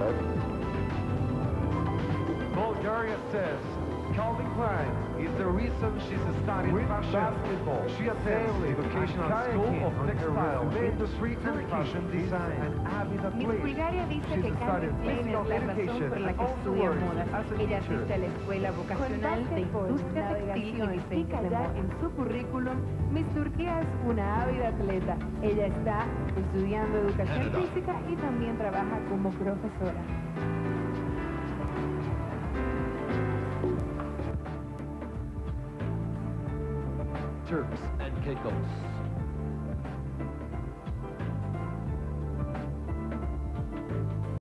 Bulgaria says Calvin Klein is the reason she's studying fashion. Basketball. She attends the vocational school of textile industry and fashion design. Miss Bulgaria dice que Calvin Klein es la razón por la que estudia moda. Ella asiste a la Escuela Vocacional de Industria Textil y Diseño de Moda. En su currículum, Miss Turquía es una ávida atleta. Ella está estudiando educación física y también trabaja como profesora. Turks and Caicos.